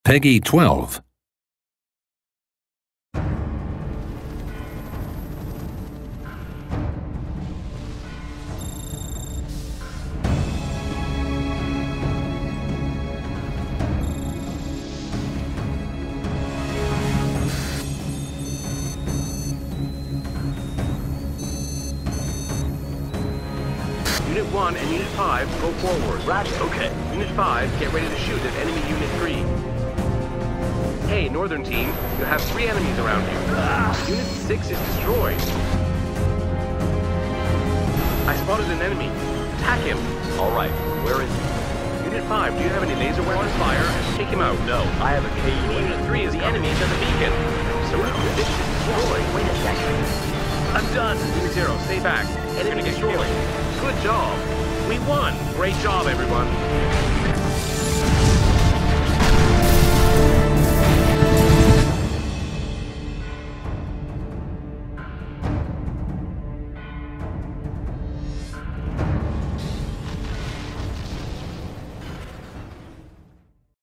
Peggy 12. Unit 1 and Unit 5, go forward. Roger. Okay. Unit 5, get ready to shoot at enemy Unit 3. Hey, Northern Team, you have 3 enemies around you. Unit 6 is destroyed. I spotted an enemy. Attack him. All right. Where is he? Unit 5, do you have any laser weapons? Fire. Take him out. No, I have a Unit 3 is the enemy to the beacon. Unit 6 is destroyed. Wait a second. I'm done. Unit 0, stay back. Enemy destroyed. Good job. We won. Great job, everyone.